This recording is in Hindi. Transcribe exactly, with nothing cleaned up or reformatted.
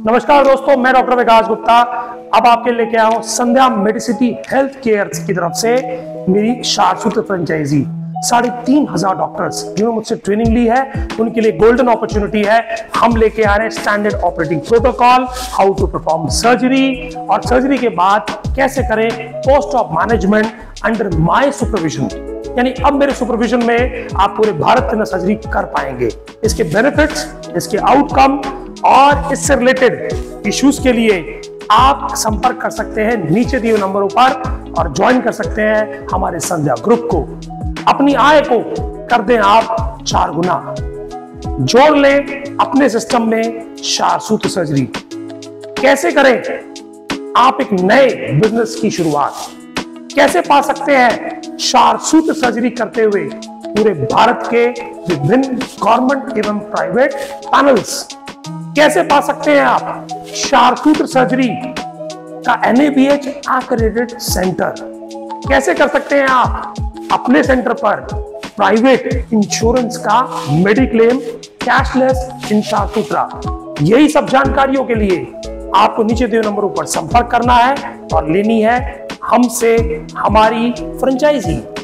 नमस्कार दोस्तों, मैं डॉक्टर विकास गुप्ता अब आपके लेके आया हूं संध्या मेडिसिटी हेल्थ केयर की तरफ से मेरी शाश्वत फ्रेंचाइजी। साढ़े तीन हजार डॉक्टर्स जिन्होंने मुझसे ट्रेनिंग ली है उनके लिए गोल्डन अपॉर्चुनिटी है। हम लेके आ रहे हैं standard operating protocol, how to perform surgery और सर्जरी के बाद कैसे करें post of management under my supervision. यानी अब मेरे सुपरविजन में आप पूरे भारत के अंदर सर्जरी कर पाएंगे। इसके बेनिफिट्स, इसके आउटकम और इससे रिलेटेड इश्यूज के लिए आप संपर्क कर सकते हैं नीचे दिए नंबरों पर और ज्वाइन कर सकते हैं हमारे संध्या ग्रुप को। अपनी आय को कर दें आप चार गुना, जोड़ लें अपने सिस्टम में शाश्वत सर्जरी। कैसे करें आप एक नए बिजनेस की शुरुआत? कैसे पा सकते हैं शाश्वत सर्जरी करते हुए पूरे भारत के विभिन्न गवर्नमेंट एवं प्राइवेट पैनल्स? कैसे पा सकते हैं आप शाश्वत सर्जरी का N A B H accredited centre? कैसे कर सकते हैं आप अपने सेंटर पर प्राइवेट इंश्योरेंस का मेडिक्लेम कैशलेस इंफ्रास्ट्रक्चर? यही सब जानकारियों के लिए आपको नीचे दिए नंबरों पर संपर्क करना है और लेनी है हमसे हमारी फ्रेंचाइजी।